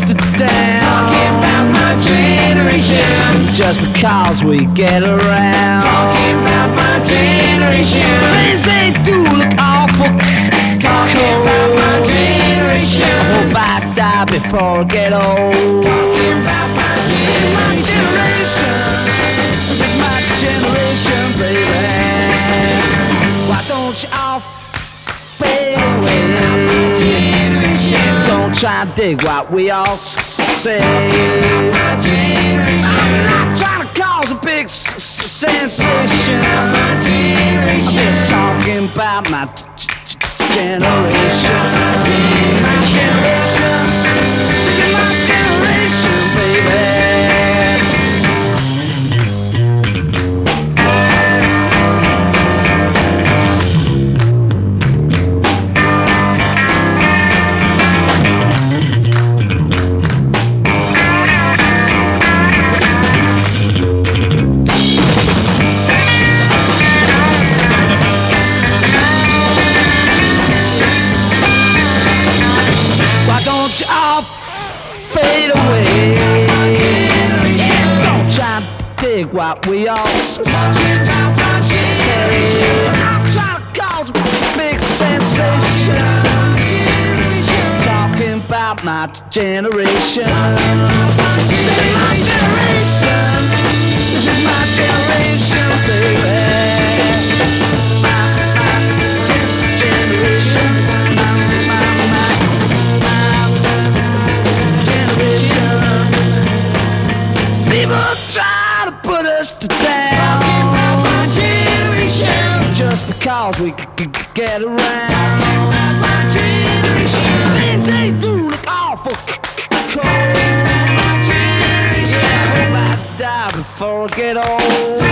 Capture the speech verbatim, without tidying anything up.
us down. Talking about my generation. Just because we get around. Talking about my generation. Things they do look awful. Talking about my generation. I hope I die before I get old. Talking about my generation. This is my generation, baby. Why don't you all fade away? Don't try to dig what we all say. My generation. I'm not trying to cause a big s s sensation. My generation. I'm just talking about my generation. My generation. This is my generation, baby. Don't you all fade away? Don't try to dig what we all say. I'm trying to cause a big sensation. Just talking about my generation. This is my generation. This is my generation, baby. My, my generation. People try to put us to down. Talking about my generation. Just because we could get around. Talking about my generation. Things they do look awful cold. My generation. I hope I die before I get old.